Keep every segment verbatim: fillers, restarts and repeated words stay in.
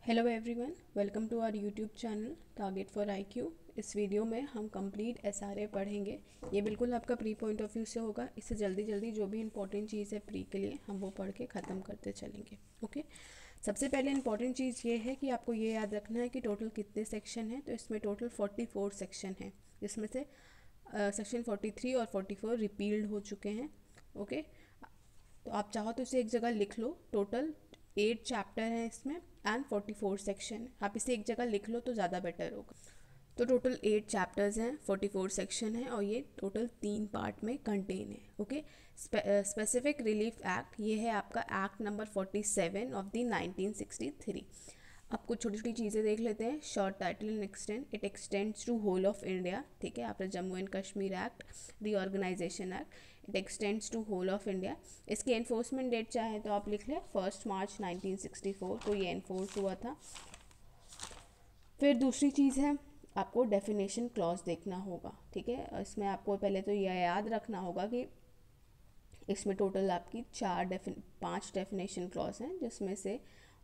Hello everyone, welcome to our YouTube channel target for IQ. इस वीडियो में हम कंप्लीट एसआरए पढ़ेंगे। ये बिल्कुल आपका प्री पॉइंट ऑफ व्यू से होगा। इससे जल्दी जल्दी जो भी इंपॉर्टेंट चीज़ है प्री के लिए हम वो पढ़ के ख़त्म करते चलेंगे। ओके, सबसे पहले इंपॉर्टेंट चीज़ ये है कि आपको ये याद रखना है कि टोटल कितने सेक्शन हैं। तो इसमें टोटल फोर्टी फोर सेक्शन हैं, जिसमें से सेक्शन फोर्टी थ्री और फोर्टी फोर रिपील्ड हो चुके हैं। ओके, तो आप चाहो तो इसे एक जगह लिख लो। टोटल एट चैप्टर हैं इसमें एंड फोर्टी फोर सेक्शन। आप इसे एक जगह लिख लो तो ज़्यादा बेटर होगा। तो टोटल एट चैप्टर्स हैं, फोर्टी फोर सेक्शन है और ये टोटल तीन पार्ट में कंटेन है। ओके, स्पेसिफिक रिलीफ एक्ट ये है आपका act number forty seven of the nineteen sixty three. अब कुछ छोटी छोटी चीज़ें देख लेते हैं। Short title and extend, it extends to whole of India. ठीक है, आपका Jammu and Kashmir act, reorganisation act, it extends to whole of India. इसकी एनफोर्समेंट डेट चाहे तो आप लिख लें first March nineteen sixty four, तो ये एनफोर्स हुआ था। फिर दूसरी चीज़ है, आपको डेफिनेशन क्लॉज देखना होगा। ठीक है, इसमें आपको पहले तो यह याद रखना होगा कि इसमें टोटल आपकी चार डेफिन पाँच डेफिनेशन क्लॉज हैं, जिसमें से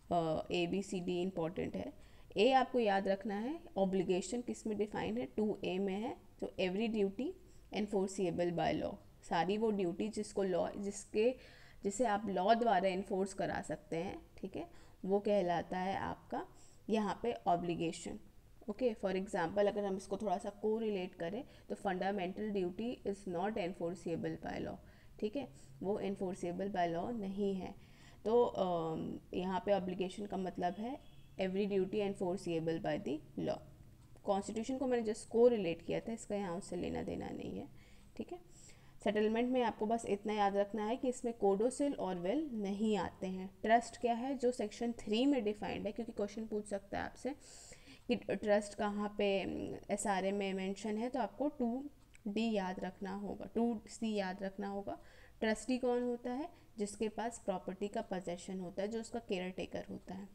A B C D important है। ए आपको याद रखना है, ऑब्लिगेशन किस में डिफाइन है, टू ए में है। तो every duty enforceable by law, सारी वो ड्यूटी जिसको लॉ जिसके जिसे आप लॉ द्वारा इन्फोर्स करा सकते हैं, ठीक है, वो कहलाता है आपका यहाँ पे ऑब्लिगेशन। ओके, फॉर एग्जांपल अगर हम इसको थोड़ा सा को रिलेट करें तो fundamental duty is not enforceable by law. ठीक है, वो एनफोर्सिएबल बाय लॉ नहीं है। तो यहाँ पे ऑब्लिगेशन का मतलब है every duty enforceable by the law. Constitution को मैंने जस्ट को रिलेट किया था, इसका यहाँ उससे लेना देना नहीं है। ठीक है, सेटलमेंट में आपको बस इतना याद रखना है कि इसमें कोडोसिल और विल नहीं आते हैं। ट्रस्ट क्या है, जो सेक्शन थ्री में डिफाइंड है, क्योंकि क्वेश्चन पूछ सकता है आपसे कि ट्रस्ट कहाँ पे एसआरए में मेंशन है, तो आपको टू डी याद रखना होगा, टू सी याद रखना होगा। ट्रस्टी कौन होता है, जिसके पास प्रॉपर्टी का पोजेशन होता है, जो उसका केयर टेकर होता है।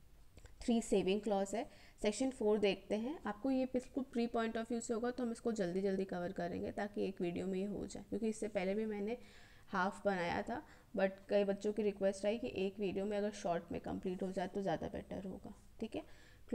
थ्री सेविंग क्लॉज है। सेक्शन फोर देखते हैं, आपको ये बिल्कुल प्री पॉइंट ऑफ व्यू से होगा, तो हम इसको जल्दी जल्दी कवर करेंगे ताकि एक वीडियो में ये हो जाए, क्योंकि इससे पहले भी मैंने हाफ बनाया था, बट कई बच्चों की रिक्वेस्ट आई कि एक वीडियो में अगर शॉर्ट में कंप्लीट हो जाए तो ज़्यादा बेटर होगा। ठीक है,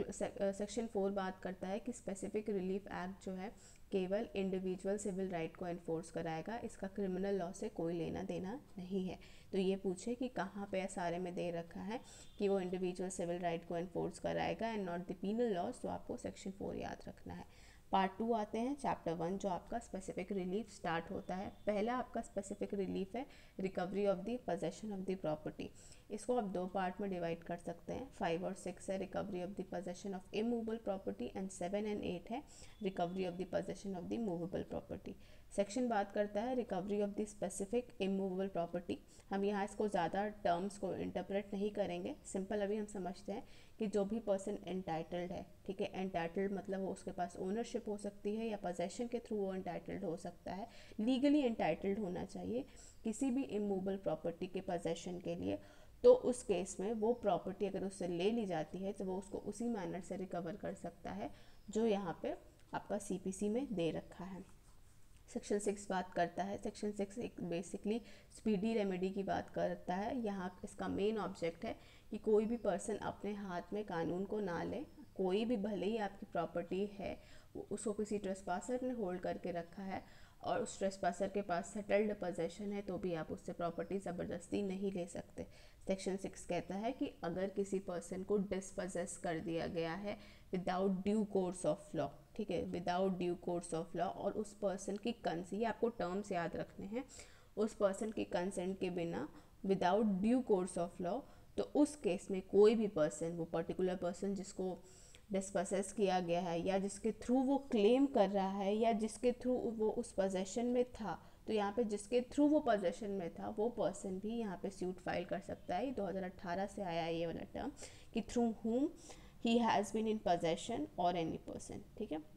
सेक्शन फोर बात करता है कि स्पेसिफिक रिलीफ एक्ट जो है केवल इंडिविजुअल सिविल राइट को एनफोर्स कराएगा, इसका क्रिमिनल लॉ से कोई लेना देना नहीं है। तो ये पूछे कि कहाँ पे सारे में दे रखा है कि वो इंडिविजुअल सिविल राइट को एनफोर्स कराएगा and not the penal laws, तो आपको सेक्शन फोर याद रखना है। पार्ट टू आते हैं, चैप्टर वन जो आपका स्पेसिफिक रिलीफ स्टार्ट होता है। पहला आपका स्पेसिफिक रिलीफ है recovery of the possession of the property. इसको आप दो पार्ट में डिवाइड कर सकते हैं। फाइव और सिक्स है recovery of the possession of immovable property and seven and eight है recovery of the possession of the movable property. Section बात करता है recovery of the specific immovable property. हम यहाँ इसको ज़्यादा टर्म्स को इंटरप्रेट नहीं करेंगे, सिंपल अभी हम समझते हैं कि जो भी पर्सन एंटाइटल्ड है, ठीक है, एंटाइटल्ड मतलब वो उसके पास ओनरशिप हो सकती है या पोजेशन के थ्रू वो एंटाइटल्ड हो सकता है, लीगली एंटाइटल्ड होना चाहिए किसी भी इमूवेबल प्रॉपर्टी के पोजेशन के लिए। तो उस केस में वो प्रॉपर्टी अगर उससे ले ली जाती है तो वो उसको उसी मैनर से रिकवर कर सकता है जो यहाँ पे आपका सीपीसी में दे रखा है। सेक्शन सिक्स बात करता है, सेक्शन सिक्स एक बेसिकली स्पीडी रेमेडी की बात करता है। यहाँ इसका मेन ऑब्जेक्ट है कि कोई भी पर्सन अपने हाथ में कानून को ना ले, कोई भी भले ही आपकी प्रॉपर्टी है उसको किसी ट्रेसपासर ने होल्ड करके रखा है और उस ट्रेसपासर के पास सेटल्ड पोजेशन है, तो भी आप उससे प्रॉपर्टी ज़बरदस्ती नहीं ले सकते। सेक्शन सिक्स कहता है कि अगर किसी पर्सन को डिस्पोजेस कर दिया गया है without due course of law, ठीक है, without due course of law, और उस पर्सन की कंसेंट, ये आपको टर्म्स याद रखने हैं, उस पर्सन की कंसेंट के बिना without due course of law, तो उस केस में कोई भी पर्सन, वो पर्टिकुलर पर्सन जिसको डिस्पोसेस किया गया है या जिसके थ्रू वो क्लेम कर रहा है या जिसके थ्रू वो उस पोजेशन में था, तो यहाँ पे जिसके थ्रू वो पोजेशन में था वो पर्सन भी यहाँ पे सूट फाइल कर सकता है। दो हज़ार अठारह से आया ये वाला टर्म कि through whom he has been in possession और एनी पर्सन, ठीक है,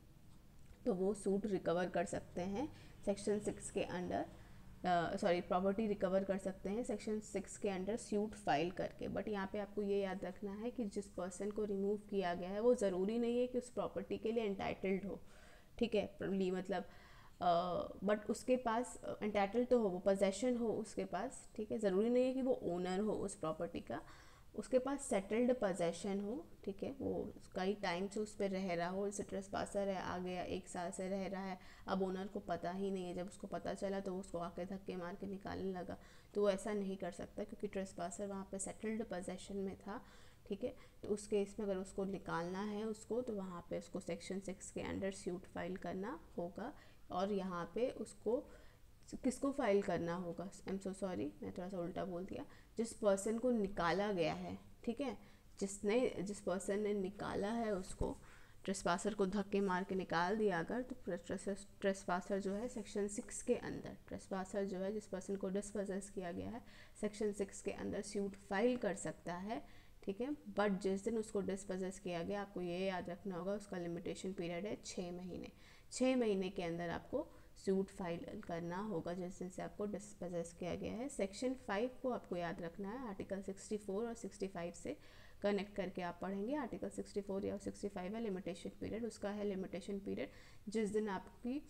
तो वो सूट रिकवर कर सकते हैं सेक्शन सिक्स के अंडर, सॉरी प्रॉपर्टी रिकवर कर सकते हैं सेक्शन सिक्स के अंडर सूट फाइल करके। बट यहाँ पे आपको ये याद रखना है कि जिस पर्सन को रिमूव किया गया है वो ज़रूरी नहीं है कि उस प्रॉपर्टी के लिए एंटाइटल्ड हो, ठीक है, मतलब बट uh, उसके पास एंटाइटल्ड तो हो, वो पोजेशन हो उसके पास, ठीक है, ज़रूरी नहीं है कि वो ओनर हो उस प्रॉपर्टी का, उसके पास सेटल्ड पोजेशन हो, ठीक है, वो कई टाइम से उस पर रह रहा हो, जैसे ट्रेसपासर है, आ गया एक साल से रह रहा है, अब ओनर को पता ही नहीं है, जब उसको पता चला तो उसको आके धक्के मार के निकालने लगा, तो वो ऐसा नहीं कर सकता क्योंकि ट्रेसपासर वहाँ पे सेटल्ड पोजेशन में था, ठीक है। तो उस केस में अगर उसको निकालना है उसको, तो वहाँ पे उसको सेक्शन सिक्स के अंडर सूट फाइल करना होगा, और यहाँ पे उसको किसको फाइल करना होगा, आई एम सो सॉरी मैं थोड़ा सा उल्टा बोल दिया, जिस पर्सन को निकाला गया है, ठीक है, जिसने जिस पर्सन ने निकाला है उसको, ट्रेसपासर को धक्के मार के निकाल दिया अगर, तो ट्रेसपासर जो है सेक्शन सिक्स के अंदर, ट्रेसपासर जो है जिस पर्सन को डिस्पोजेस किया गया है सेक्शन सिक्स के अंदर सूट फाइल कर सकता है, ठीक है। बट जिस दिन उसको डिस्पोजेस किया गया, आपको ये याद रखना होगा, उसका लिमिटेशन पीरियड है छः महीने, छः महीने के अंदर आपको सूट फाइल करना होगा जिस दिन से आपको डिस्पोजेस किया गया है। सेक्शन फाइव को आपको याद रखना है, आर्टिकल सिक्सटी फोर और सिक्सटी फाइव से कनेक्ट करके आप पढ़ेंगे। आर्टिकल सिक्सटी फोर या सिक्सटी फाइव है लिमिटेशन पीरियड, उसका है लिमिटेशन पीरियड जिस दिन आपकी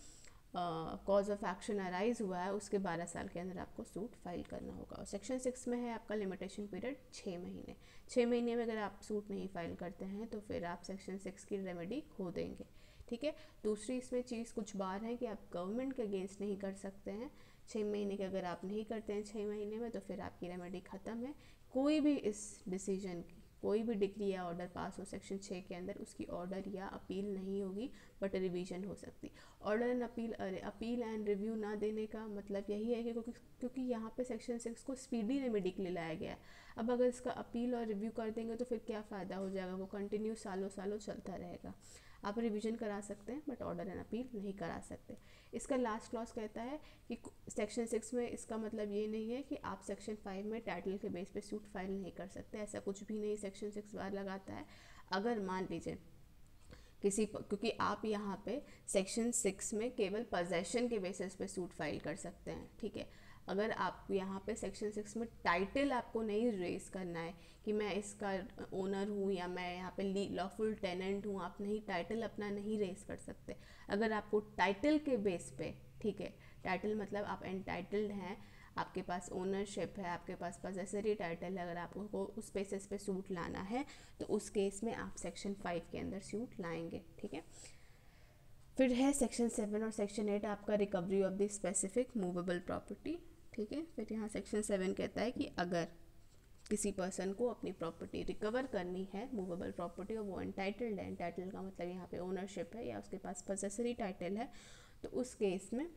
कॉज ऑफ एक्शन अराइज हुआ है उसके बारह साल के अंदर आपको सूट फाइल करना होगा। और सेक्शन सिक्स में है आपका लिमिटेशन पीरियड छः महीने, छः महीने में अगर आप सूट नहीं फाइल करते हैं तो फिर आप सेक्शन सिक्स की रेमेडी खो देंगे, ठीक है। दूसरी इसमें चीज़ कुछ बार है कि आप गवर्नमेंट के अगेंस्ट नहीं कर सकते हैं, छः महीने के अगर आप नहीं करते हैं छः महीने में तो फिर आपकी रेमेडी ख़त्म है। कोई भी इस डिसीजन की कोई भी डिग्री या ऑर्डर पास हो सेक्शन छः के अंदर, उसकी ऑर्डर या अपील नहीं होगी बट रिवीजन हो सकती। ऑर्डर एंड अपील अरे अपील एंड रिव्यू ना देने का मतलब यही है कि क्योंकि क्योंकि यहाँ पे सेक्शन सिक्स को स्पीडी रेमेडी के लिए लाया गया है। अब अगर इसका अपील और रिव्यू कर देंगे तो फिर क्या फ़ायदा हो जाएगा, वो कंटिन्यू सालों सालों चलता रहेगा। आप रिवीजन करा सकते हैं बट ऑर्डर एंड अपील नहीं करा सकते। इसका लास्ट क्लॉज कहता है कि सेक्शन सिक्स में इसका मतलब ये नहीं है कि आप सेक्शन फाइव में टाइटल के बेस पे सूट फाइल नहीं कर सकते, ऐसा कुछ भी नहीं सेक्शन सिक्स बार लगाता है। अगर मान लीजिए किसी, क्योंकि आप यहाँ पे सेक्शन सिक्स में केवल पोजेशन के बेसिस पे सूट फाइल कर सकते हैं, ठीक है। अगर आप यहाँ पे सेक्शन सिक्स में टाइटल आपको नहीं रेस करना है कि मैं इसका ओनर हूँ या मैं यहाँ पे लॉफुल टेनेंट हूँ, आप नहीं टाइटल अपना नहीं रेस कर सकते। अगर आपको टाइटल के बेस पे, ठीक है, टाइटल मतलब आप एंटाइटल्ड हैं, आपके पास ओनरशिप है, आपके पास पजेसरी टाइटल है, अगर आपको उस बेसिस पे सूट लाना है तो उस केस में आप सेक्शन फाइव के अंदर सूट लाएंगे, ठीक है। फिर है सेक्शन सेवन और सेक्शन एट आपका recovery of the specific movable property, ठीक है। फिर यहाँ सेक्शन सेवन कहता है कि अगर किसी पर्सन को अपनी प्रॉपर्टी रिकवर करनी है, मूवेबल प्रॉपर्टी, और वो एंटाइटल्ड है, एंटाइटल्ड का मतलब यहाँ पे ओनरशिप है या उसके पास पजेसरी टाइटल है, तो उस केस में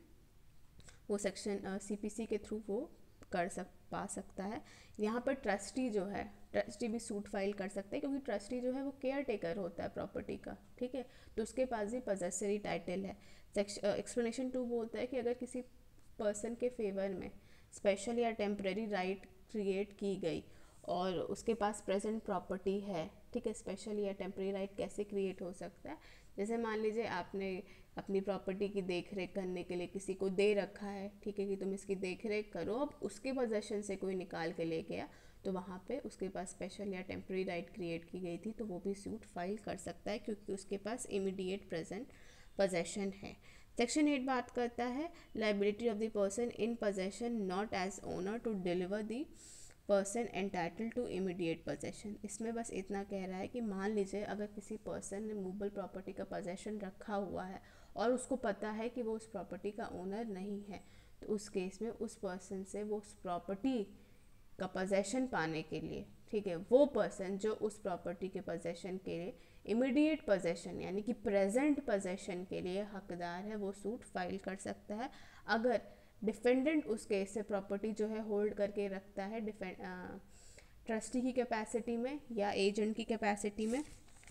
वो सेक्शन सीपीसी के थ्रू वो कर सक पा सकता है। यहाँ पर ट्रस्टी जो है, ट्रस्टी भी सूट फाइल कर सकते हैं क्योंकि ट्रस्टी जो है वो केयर टेकर होता है प्रॉपर्टी का, ठीक है, तो उसके पास भी पजेसरी टाइटल है। सेक्शन एक्सप्लेनेशन टू बोलता है कि अगर किसी पर्सन के फेवर में स्पेशल या टेम्परेरी राइट क्रिएट की गई और उसके पास प्रेजेंट प्रॉपर्टी है, ठीक है, स्पेशल या टेम्परेरी राइट कैसे क्रिएट हो सकता है, जैसे मान लीजिए आपने अपनी प्रॉपर्टी की देख रेख करने के लिए किसी को दे रखा है, ठीक है, कि तुम इसकी देख रेख करो, अब उसके पोजेशन से कोई निकाल के ले गया तो वहाँ पे उसके पास स्पेशल या टेम्परेरी राइट क्रिएट की गई थी तो वो भी सूट फाइल कर सकता है क्योंकि उसके पास इमीडिएट प्रेजेंट पोजेशन है। सेक्शन एट बात करता है liability of the person in possession not as owner to deliver the person entitled to immediate possession. इसमें बस इतना कह रहा है कि मान लीजिए अगर किसी पर्सन ने मूवेबल प्रॉपर्टी का पोजेशन रखा हुआ है और उसको पता है कि वो उस प्रॉपर्टी का ओनर नहीं है, तो उस केस में उस पर्सन से वो उस प्रॉपर्टी का पोजेशन पाने के लिए, ठीक है, वो पर्सन जो उस प्रॉपर्टी के पोजेशन के लिए इमीडिएट पोजेशन यानी कि प्रेजेंट पोजेशन के लिए हकदार है, वो सूट फाइल कर सकता है। अगर डिफेंडेंट उस केस से प्रॉपर्टी जो है होल्ड करके रखता है डिफेंड ट्रस्टी की कैपेसिटी में या एजेंट की कैपेसिटी में,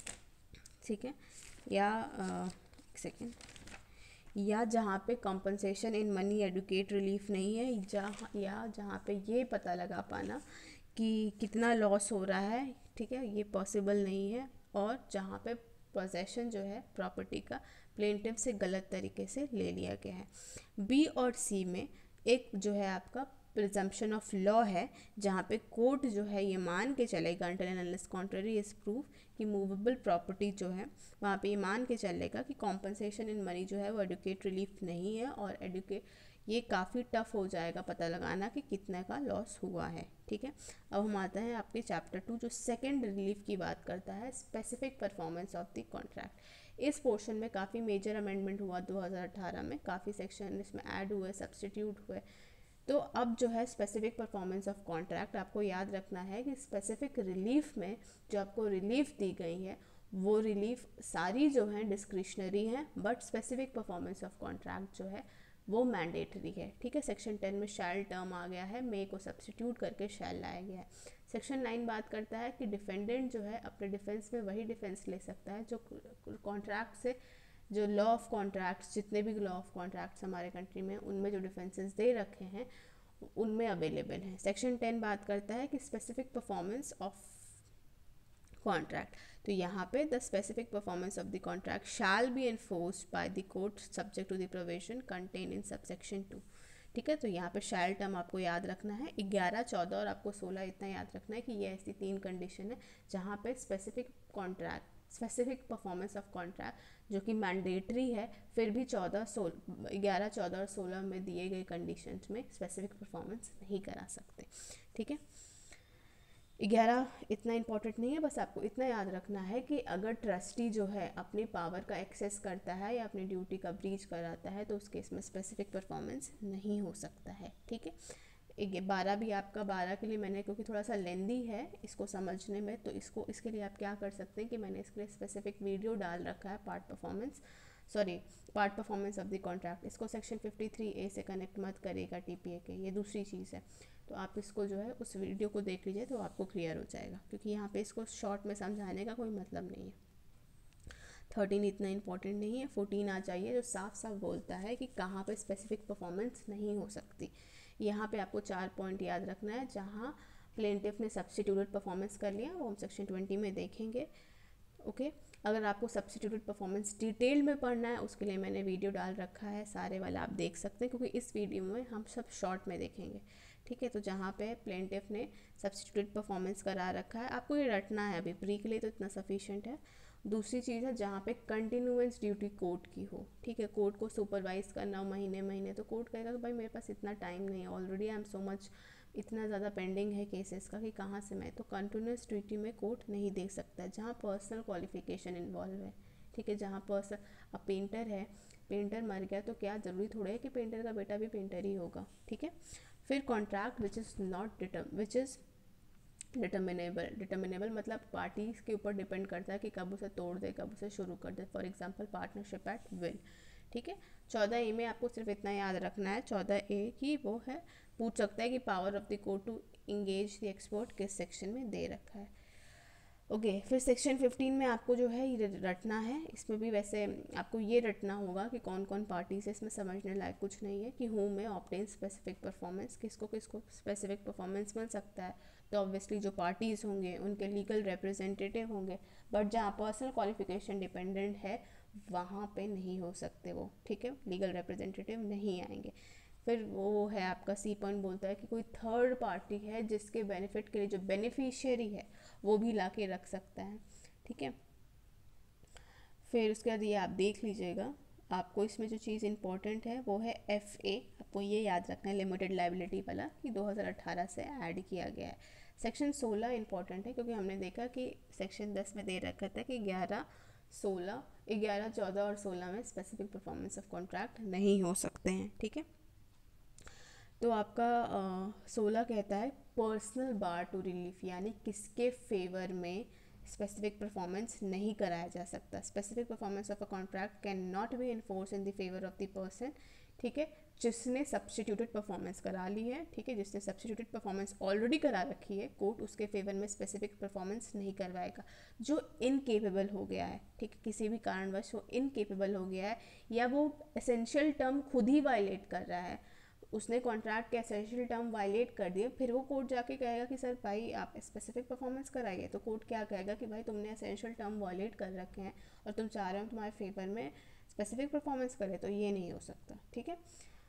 ठीक है, या आ, एक सेकेंड, या जहाँ पे compensation in money adequate relief नहीं है, जहाँ या जहाँ पे ये पता लगा पाना कि कितना लॉस हो रहा है, ठीक है, ये पॉसिबल नहीं है, और जहाँ पे पोजेशन जो है प्रॉपर्टी का प्लेंटिफ से गलत तरीके से ले लिया गया है। बी और सी में एक जो है आपका प्रिजम्पशन ऑफ लॉ है जहाँ पे कोर्ट जो है ये मान के चलेगा until and unless contrary is proof कि मूवेबल प्रॉपर्टी जो है वहाँ पे ये मान के चलेगा कि कॉम्पनसेशन इन मनी जो है वो एडुकेट रिलीफ नहीं है और एडुकेट ये काफ़ी टफ हो जाएगा पता लगाना कि कितने का लॉस हुआ है, ठीक है। अब हम आते हैं आपके चैप्टर टू जो सेकेंड रिलीफ की बात करता है, specific performance of the contract. इस पोर्शन में काफ़ी मेजर अमेंडमेंट हुआ दो हज़ार अठारह में, काफ़ी सेक्शन इसमें ऐड हुए, सब्सटीट्यूट हुए। तो अब जो है स्पेसिफिक परफॉर्मेंस ऑफ कॉन्ट्रैक्ट, आपको याद रखना है कि स्पेसिफिक रिलीफ में जो आपको रिलीफ दी गई है वो रिलीफ सारी जो है डिस्क्रिशनरी है, but specific performance of contract जो है वो मैंडेटरी है, ठीक है। सेक्शन टेन में शैल टर्म आ गया है, मे को सब्सटीट्यूट करके शैल लाया गया है। सेक्शन नाइन बात करता है कि डिफेंडेंट जो है अपने डिफेंस में वही डिफेंस ले सकता है जो कॉन्ट्रैक्ट से, जो लॉ ऑफ कॉन्ट्रैक्ट्स, जितने भी लॉ ऑफ कॉन्ट्रैक्ट्स हमारे कंट्री में उनमें जो डिफेंसेस दे रखे हैं उनमें अवेलेबल हैं। सेक्शन टेन बात करता है कि स्पेसिफिक परफॉर्मेंस ऑफ कॉन्ट्रैक्ट, तो यहाँ पे the specific performance of the contract shall be enforced by the court subject to the provision contain in subsection two, ठीक है। तो यहाँ पे शैल टर्म आपको याद रखना है, ग्यारह, चौदह और आपको सोलह इतना याद रखना है कि ये ऐसी तीन कंडीशन है जहाँ पे specific contract, specific performance of contract जो कि मैंडेटरी है, फिर भी चौदह, सोलह, ग्यारह, चौदह और सोलह में दिए गए कंडीशंस में स्पेसिफिक परफॉर्मेंस नहीं करा सकते, ठीक है। ग्यारह इतना इंपॉर्टेंट नहीं है, बस आपको इतना याद रखना है कि अगर ट्रस्टी जो है अपनी पावर का एक्सेस करता है या अपनी ड्यूटी का ब्रीच कराता है तो उस केस में स्पेसिफिक परफॉर्मेंस नहीं हो सकता है, ठीक है। एक बारह भी आपका, बारह के लिए मैंने, क्योंकि थोड़ा सा लेंदी है इसको समझने में, तो इसको इसके लिए आप क्या कर सकते हैं कि मैंने इसके लिए स्पेसिफिक वीडियो डाल रखा है, part performance, sorry part performance of the contract. इसको सेक्शन फिफ्टी थ्री ए से कनेक्ट मत करेगा टीपीए के, ये दूसरी चीज़ है। तो आप इसको जो है उस वीडियो को देख लीजिए तो आपको क्लियर हो जाएगा, क्योंकि यहाँ पे इसको शॉर्ट में समझाने का कोई मतलब नहीं है। थर्टीन इतना इंपॉर्टेंट नहीं है, फोर्टीन आ जाइए जो साफ साफ बोलता है कि कहाँ पे स्पेसिफिक परफॉर्मेंस नहीं हो सकती। यहाँ पे आपको चार पॉइंट याद रखना है, जहाँ प्लेंटिफ ने सब्स्टिट्यूटेड परफॉर्मेंस कर लिया वो हम सेक्शन ट्वेंटी में देखेंगे, ओके okay? अगर आपको सब्स्टिट्यूटेड परफॉर्मेंस डिटेल में पढ़ना है उसके लिए मैंने वीडियो डाल रखा है, सारे वाला आप देख सकते हैं, क्योंकि इस वीडियो में हम सब शॉर्ट में देखेंगे, ठीक है। तो जहाँ पे प्लेंटिफ ने सब्स्टिट्यूटेड परफॉर्मेंस करा रखा है, आपको ये रटना है, अभी प्री के लिए तो इतना सफिशिएंट है। दूसरी चीज़ है जहाँ पे कंटिन्यूएंस ड्यूटी कोर्ट की हो, ठीक है, कोर्ट को सुपरवाइज करना महीने महीने, तो कोर्ट कहेगा कि भाई मेरे पास इतना टाइम नहीं है, already I am so much, इतना ज़्यादा पेंडिंग है केसेस का कि कहाँ से मैं, तो कंटिन्यूस ड्यूटी में कोर्ट नहीं दे सकता है। जहाँ पर्सनल क्वालिफिकेशन इन्वॉल्व है, ठीक है, जहाँ पर्सन, अब पेंटर है, पेंटर मर गया तो क्या ज़रूरी थोड़ा है कि पेंटर का बेटा भी पेंटर ही होगा, ठीक है। फिर contract which is not determ which is determinable, determinable मतलब पार्टीज के ऊपर डिपेंड करता है कि कब उसे तोड़ दे, कब उसे शुरू कर दे, for example partnership at will, ठीक है। चौदह ए में आपको सिर्फ इतना याद रखना है, चौदह ए की वो है, पूछ सकता है कि power of the court to engage the expert किस सेक्शन में दे रखा है, ओके okay, फिर सेक्शन फिफ्टीन में आपको जो है ये रटना है, इसमें भी वैसे आपको ये रटना होगा कि कौन कौन पार्टीज है, इसमें समझने लायक कुछ नहीं है कि हूँ में ऑब्टेन स्पेसिफिक परफॉर्मेंस, किसको किसको स्पेसिफिक परफॉर्मेंस मिल सकता है, तो ऑब्वियसली जो पार्टीज़ होंगे उनके लीगल रिप्रेजेंटेटिव होंगे, बट जहाँ पर्सनल क्वालिफिकेशन डिपेंडेंट है वहाँ पे नहीं हो सकते वो, ठीक है, लीगल रिप्रेजेंटेटिव नहीं आएंगे। फिर वो है आपका सी पॉइंट बोलता है कि कोई थर्ड पार्टी है जिसके बेनिफिट के लिए जो बेनिफिशियरी है वो भी ला के रख सकता है, ठीक है। फिर उसके बाद ये आप देख लीजिएगा, आपको इसमें जो चीज़ इंपॉर्टेंट है वो है एफ ए, आपको ये याद रखना है, लिमिटेड लाइबिलिटी वाला, कि दो हज़ार अठारह से ऐड किया गया है। सेक्शन सोलह इंपॉर्टेंट है क्योंकि हमने देखा कि सेक्शन दस में दे रखा था कि ग्यारह, सोलह, ग्यारह, चौदह और सोलह में स्पेसिफिक परफॉर्मेंस ऑफ कॉन्ट्रैक्ट नहीं हो सकते हैं, ठीक है। तो आपका सोलह कहता है पर्सनल बार टू रिलीफ, यानी किसके फेवर में स्पेसिफिक परफॉर्मेंस नहीं कराया जा सकता। Specific performance of a contract can not be enforce in the favour of the person, ठीक है, जिसने सब्स्टिट्यूटेड परफॉर्मेंस करा ली है, ठीक है, जिसने सब्स्टिट्यूटेड परफॉर्मेंस ऑलरेडी करा रखी है, कोर्ट उसके फेवर में स्पेसिफिक परफॉर्मेंस नहीं करवाएगा। जो इनकेपेबल हो गया है, ठीक है, किसी भी कारणवश वो इनकेपेबल हो गया है या वो एसेंशियल टर्म खुद ही वायलेट कर रहा है, उसने कॉन्ट्रैक्ट के एसेंशियल टर्म वायलेट कर दिए, फिर वो कोर्ट जाके कहेगा कि सर भाई आप स्पेसिफिक परफॉर्मेंस कराइए, तो कोर्ट क्या कहेगा कि भाई तुमने एसेंशियल टर्म वायलेट कर रखे हैं और तुम चाह रहे हो तुम्हारे फेवर में स्पेसिफिक परफॉर्मेंस करे, तो ये नहीं हो सकता, ठीक है।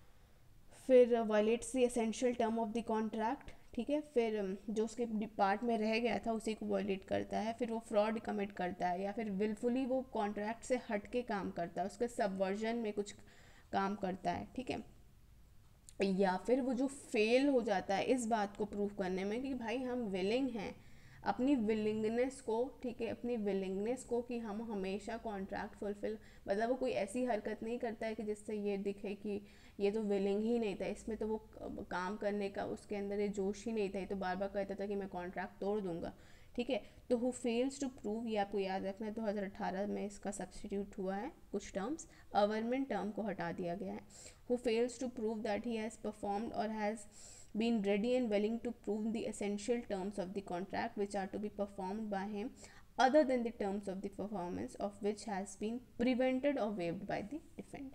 फिर violates the essential term of the contract, ठीक है, फिर जो उसके पार्ट में रह गया था उसी को वायलेट करता है, फिर वो फ्रॉड कमिट करता है या फिर विलफुली वो कॉन्ट्रैक्ट से हट के काम करता है, उसके सबवर्जन में कुछ काम करता है, ठीक है। या फिर वो जो फेल हो जाता है इस बात को प्रूव करने में कि भाई हम विलिंग हैं, अपनी विलिंगनेस को, ठीक है, अपनी विलिंगनेस को कि हम हमेशा कॉन्ट्रैक्ट फुलफिल, मतलब वो कोई ऐसी हरकत नहीं करता है कि जिससे ये दिखे कि ये तो विलिंग ही नहीं था, इसमें तो वो काम करने का उसके अंदर ये जोश ही नहीं था, ये तो बार बार कहता था कि मैं कॉन्ट्रैक्ट तोड़ दूंगा, ठीक है। तो हु फेल्स टू प्रूव, ये आपको याद रखना है, दो हज़ार अठारह में इसका सब्सटीट्यूट हुआ है कुछ टर्म्स, अवर्मेंट टर्म को हटा दिया गया है। Who fails to prove that he has performed और has been ready and willing to prove the essential terms of the contract which are to be performed by him other than the terms of the performance of which has been prevented or waived by the defendant।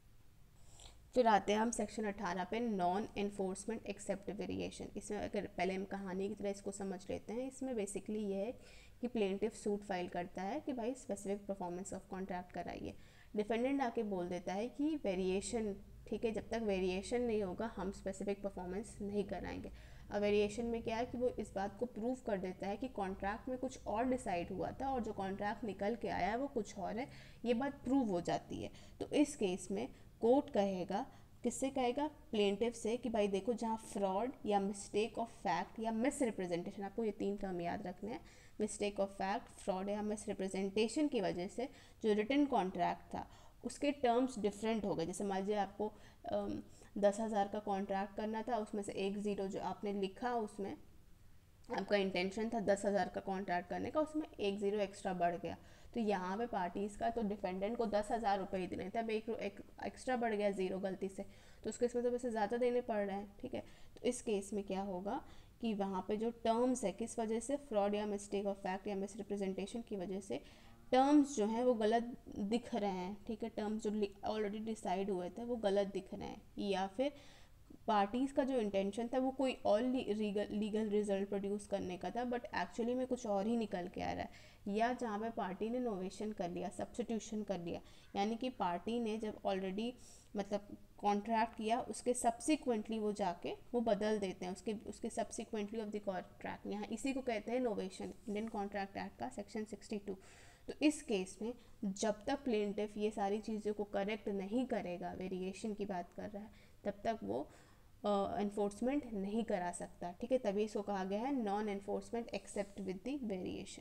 फिर आते हैं हम section अठारह पे, non enforcement accept variation. इसमें अगर पहले हम कहानी की तरह इसको समझ लेते हैं, इसमें बेसिकली ये है कि प्लेंटिफ सूट फाइल करता है कि भाई स्पेसिफिक परफॉर्मेंस ऑफ कॉन्ट्रैक्ट कराइए, डिफेंडेंट आके बोल देता है कि वेरिएशन, ठीक है, जब तक वेरिएशन नहीं होगा हम स्पेसिफिक परफॉर्मेंस नहीं कराएंगे। अब वेरिएशन में क्या है कि वो इस बात को प्रूव कर देता है कि कॉन्ट्रैक्ट में कुछ और डिसाइड हुआ था और जो कॉन्ट्रैक्ट निकल के आया है वो कुछ और है, ये बात प्रूव हो जाती है। तो इस केस में कोर्ट कहेगा, किससे कहेगा, प्लेंटिफ से, कि भाई देखो जहाँ फ्रॉड या मिस्टेक ऑफ फैक्ट या मिस रिप्रेजेंटेशन, आपको ये तीन टर्म याद रखने हैं, मिस्टेक ऑफ फैक्ट, फ्रॉड या मिस रिप्रेजेंटेशन की वजह से जो रिटन कॉन्ट्रैक्ट था उसके टर्म्स डिफरेंट हो गए। जैसे मान लीजिए आपको दस हज़ार का कॉन्ट्रैक्ट करना था, उसमें से एक ज़ीरो जो आपने लिखा उसमें आपका इंटेंशन था दस हज़ार का कॉन्ट्रैक्ट करने का, उसमें एक ज़ीरो एक्स्ट्रा बढ़ गया, तो यहाँ पे पार्टीज़ का, तो डिफेंडेंट को दस हज़ार रुपये ही देने थे, अब एक, एक एक्स्ट्रा बढ़ गया ज़ीरो गलती से, तो उस केस में तो वैसे ज़्यादा देने पड़ रहे हैं, ठीक है। तो इस केस में क्या होगा कि वहाँ पे जो टर्म्स है, किस वजह से, फ्रॉड या मिस्टेक ऑफ फैक्ट या मिस रिप्रेजेंटेशन की वजह से टर्म्स जो हैं वो गलत दिख रहे हैं, ठीक है, टर्म्स जो ऑलरेडी डिसाइड हुए थे वो गलत दिख रहे हैं, या फिर पार्टीज़ का जो इंटेंशन था वो कोई और लीगल लीगल रिजल्ट प्रोड्यूस करने का था बट एक्चुअली में कुछ और ही निकल के आ रहा है, या जहाँ पे पार्टी ने नोवेशन कर लिया, सब्स्टिट्यूशन कर लिया, यानी कि पार्टी ने जब ऑलरेडी मतलब कॉन्ट्रैक्ट किया उसके सब्सिक्वेंटली वो जाके वो बदल देते हैं, उसके उसके सब्सिक्वेंटली ऑफ द कॉन्ट्रैक्ट, यहाँ इसी को कहते हैं नोवेशन, इंडियन कॉन्ट्रैक्ट एक्ट का सेक्शन सिक्सटी टू। तो इस केस में जब तक प्लेंटिफ ये सारी चीज़ों को करेक्ट नहीं करेगा, वेरिएशन की बात कर रहा है, तब तक वो एनफोर्समेंट uh, नहीं करा सकता, ठीक है, तभी इसको कहा गया है non enforcement except with the variation.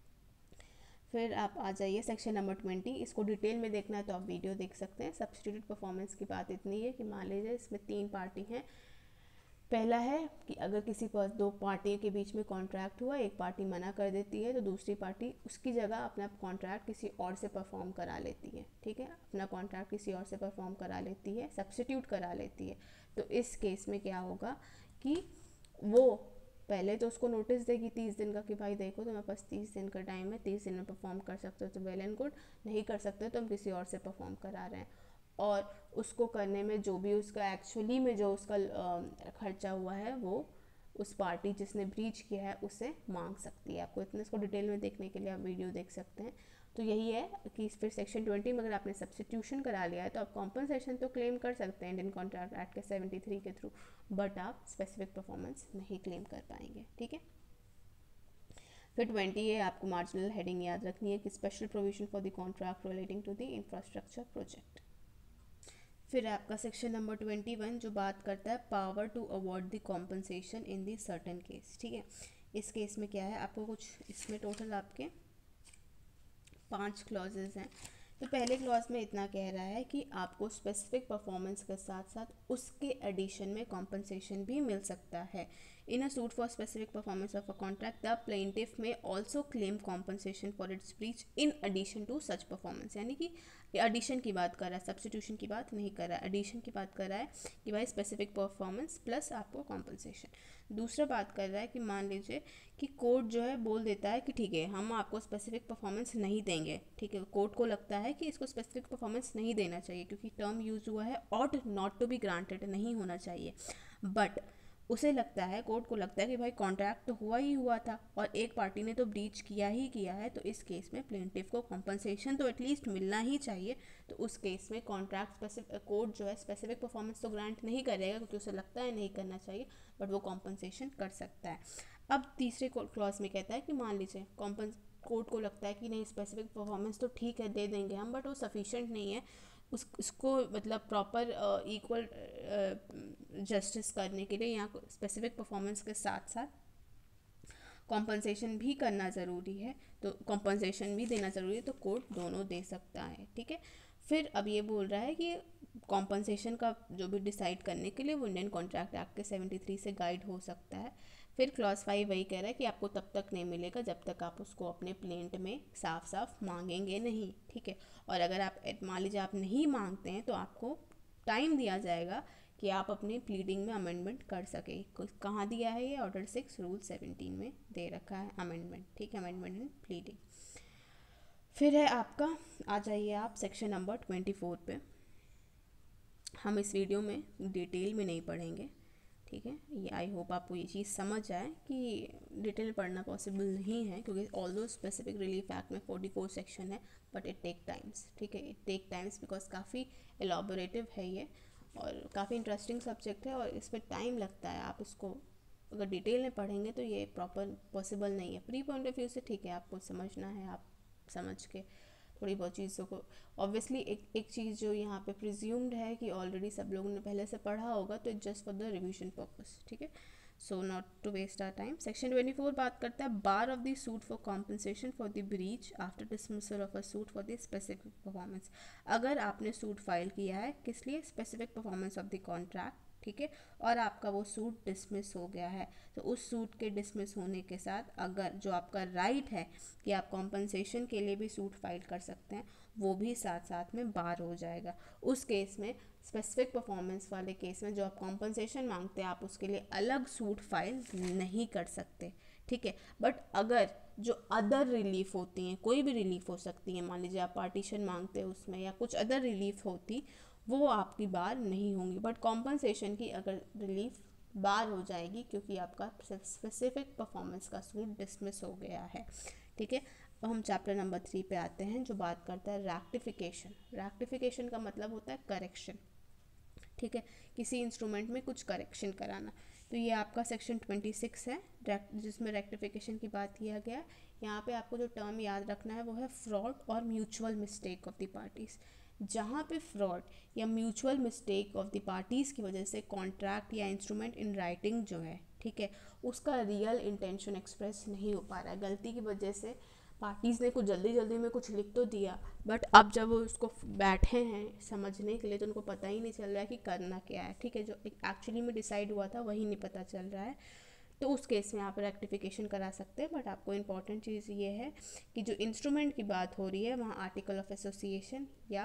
फिर आप आ जाइए सेक्शन नंबर ट्वेंटी, इसको डिटेल में देखना है तो आप वीडियो देख सकते हैं। सब्स्टिट्यूटेड परफॉर्मेंस की बात इतनी है कि मान लीजिए इसमें तीन पार्टी हैं, पहला है कि अगर किसी पर दो पार्टी के बीच में कॉन्ट्रैक्ट हुआ, एक पार्टी मना कर देती है तो दूसरी पार्टी उसकी जगह अपना कॉन्ट्रैक्ट किसी और से परफॉर्म करा लेती है, ठीक है, अपना कॉन्ट्रैक्ट किसी और से परफॉर्म करा लेती है, सब्स्टिट्यूट करा लेती है। तो इस केस में क्या होगा कि वो पहले तो उसको नोटिस देगी तीस दिन का कि भाई देखो तुम्हारे पास तीस दिन का टाइम है, तीस दिन में परफॉर्म कर सकते हो तो वेल एंड गुड, नहीं कर सकते तो हम किसी और से परफॉर्म करा रहे हैं, और उसको करने में जो भी उसका एक्चुअली में जो उसका खर्चा हुआ है वो उस पार्टी जिसने ब्रीच किया है उसे मांग सकती है। आपको इतने इसको डिटेल में देखने के लिए आप वीडियो देख सकते हैं। तो यही है कि फिर सेक्शन ट्वेंटी में अगर आपने सब्स्टिट्यूशन करा लिया है तो आप कॉम्पनसेशन तो क्लेम कर सकते हैं इंडियन कॉन्ट्रैक्ट एक्ट के सेवेंटी थ्री के थ्रू, बट आप स्पेसिफिक परफॉर्मेंस नहीं क्लेम कर पाएंगे, ठीक है। फिर ट्वेंटी है, आपको मार्जिनल हेडिंग याद रखनी है कि special provision for the contract relating to the infrastructure project. फिर आपका सेक्शन नंबर ट्वेंटी वन जो बात करता है power to award the compensation in the certain case, ठीक है। इस केस में क्या है, आपको कुछ इसमें टोटल आपके पांच क्लॉजेज हैं। तो पहले क्लॉज में इतना कह रहा है कि आपको स्पेसिफिक परफॉर्मेंस के साथ साथ उसके एडिशन में कॉम्पनसेशन भी मिल सकता है। In a suit for specific performance of a contract the plaintiff may also claim compensation for its breach in addition to such performance, यानी कि एडिशन की बात कर रहा है, सब्स्टिट्यूशन की बात नहीं कर रहा है, एडिशन की बात कर रहा है कि भाई स्पेसिफिक परफॉर्मेंस प्लस आपको कॉम्पनसेशन। दूसरा बात कर रहा है कि मान लीजिए कि कोर्ट जो है बोल देता है कि ठीक है हम आपको स्पेसिफिक परफॉर्मेंस नहीं देंगे, ठीक है, कोर्ट को लगता है कि इसको स्पेसिफिक परफॉर्मेंस नहीं देना चाहिए क्योंकि टर्म यूज हुआ है ought not to be granted, नहीं होना चाहिए, बट उसे लगता है, कोर्ट को लगता है कि भाई कॉन्ट्रैक्ट तो हुआ ही हुआ था और एक पार्टी ने तो ब्रीच किया ही किया है, तो इस केस में प्लेंटिफ को कॉम्पनसेशन तो एटलीस्ट मिलना ही चाहिए। तो उस केस में कॉन्ट्रैक्ट स्पेसिफिक कोर्ट जो है स्पेसिफिक परफॉर्मेंस तो ग्रांट नहीं करेगा क्योंकि उसे लगता है नहीं करना चाहिए, बट वो कॉम्पनसेशन कर सकता है। अब तीसरे क्लॉज में कहता है कि मान लीजिए कॉम्पन कोर्ट को लगता है कि नहीं स्पेसिफिक परफॉर्मेंस तो ठीक है दे देंगे हम, बट वो सफिशिएंट नहीं है, उस उसको मतलब प्रॉपर इक्वल जस्टिस करने के लिए यहाँ स्पेसिफिक परफॉर्मेंस के साथ साथ कॉम्पनसेशन भी करना ज़रूरी है, तो कॉम्पनसेशन भी देना ज़रूरी है, तो कोर्ट दोनों दे सकता है। ठीक है, फिर अब ये बोल रहा है कि कॉम्पनसेशन का जो भी डिसाइड करने के लिए वो इंडियन कॉन्ट्रैक्ट एक्ट के सेवेंटी थ्री से गाइड हो सकता है। फिर क्लॉज फाइव वही कह रहा है कि आपको तब तक नहीं मिलेगा जब तक आप उसको अपने प्लेंट में साफ साफ मांगेंगे नहीं। ठीक है, और अगर आप मान लीजिए आप नहीं मांगते हैं तो आपको टाइम दिया जाएगा कि आप अपनी प्लीडिंग में अमेंडमेंट कर सके। कहाँ दिया है ये? ऑर्डर सिक्स रूल सेवनटीन में दे रखा है अमेंडमेंट। ठीक है, अमेंडमेंट इन प्लीडिंग। फिर है आपका, आ जाइए आप सेक्शन नंबर ट्वेंटी फोर पे। हम इस वीडियो में डिटेल में नहीं पढ़ेंगे। ठीक है, ये आई होप आपको ये चीज़ समझ आए कि डिटेल पढ़ना पॉसिबल नहीं है, क्योंकि ऑल दो स्पेसिफिक रिलीफ एक्ट में फोर्टी फोर सेक्शन है, बट इट टेक टाइम्स। ठीक है, इट टेक टाइम्स बिकॉज काफ़ी एलॉबोरेटिव है ये और काफ़ी इंटरेस्टिंग सब्जेक्ट है और इस पर टाइम लगता है। आप इसको अगर डिटेल में पढ़ेंगे तो ये प्रॉपर पॉसिबल नहीं है। प्री पॉइंट ऑफ व्यू से ठीक है, आपको समझना है, आप समझ के थोड़ी बहुत चीज़ों को, ऑब्वियसली एक एक चीज़ जो यहाँ पे प्रिज्यूम्ड है कि ऑलरेडी सब लोगों ने पहले से पढ़ा होगा, तो it's just for the revision purpose. ठीक है, so not to waste our time. Section twenty four बात करता है bar of the suit for compensation for the breach after dismissal of a suit for the specific performance. अगर आपने suit file किया है किस लिए? Specific performance of the contract. ठीक है, और आपका वो सूट डिसमिस हो गया है, तो उस सूट के डिसमिस होने के साथ अगर जो आपका राइट है कि आप कॉम्पनसेशन के लिए भी सूट फाइल कर सकते हैं, वो भी साथ साथ में बार हो जाएगा। उस केस में, स्पेसिफिक परफॉर्मेंस वाले केस में, जो आप कॉम्पनसेशन मांगते हैं आप उसके लिए अलग सूट फाइल नहीं कर सकते। ठीक है, बट अगर जो अदर रिलीफ होती हैं, कोई भी रिलीफ हो सकती है, मान लीजिए आप पार्टीशन मांगते हैं उसमें या कुछ अदर रिलीफ होती, वो आपकी बार नहीं होंगी, बट कॉम्पनसेशन की अगर रिलीफ बार हो जाएगी क्योंकि आपका स्पेसिफिक परफॉर्मेंस का सूट डिसमिस हो गया है। ठीक है, अब हम चैप्टर नंबर थ्री पे आते हैं जो बात करता है रैक्टिफिकेशन। रैक्टिफिकेशन का मतलब होता है करेक्शन। ठीक है, किसी इंस्ट्रूमेंट में कुछ करेक्शन कराना, तो ये आपका सेक्शन ट्वेंटी सिक्स है जिसमें रेक्टिफिकेशन की बात किया गया। यहाँ पे आपको जो टर्म याद रखना है वो है फ्रॉड और mutual mistake of the parties. जहाँ पे फ्रॉड या mutual mistake of the parties की वजह से कॉन्ट्रैक्ट या इंस्ट्रूमेंट इन राइटिंग जो है, ठीक है, उसका रियल इंटेंशन एक्सप्रेस नहीं हो पा रहा है, गलती की वजह से पार्टीज़ ने कुछ जल्दी जल्दी में कुछ लिख तो दिया, बट अब जब वो उसको बैठे हैं समझने के लिए तो उनको पता ही नहीं चल रहा है कि करना क्या है। ठीक है, जो एक्चुअली में डिसाइड हुआ था वही नहीं पता चल रहा है, तो उस केस में आप रेक्टिफिकेशन करा सकते हैं। बट आपको इम्पॉर्टेंट चीज़ ये है कि जो इंस्ट्रूमेंट की बात हो रही है वहाँ आर्टिकल ऑफ एसोसिएशन या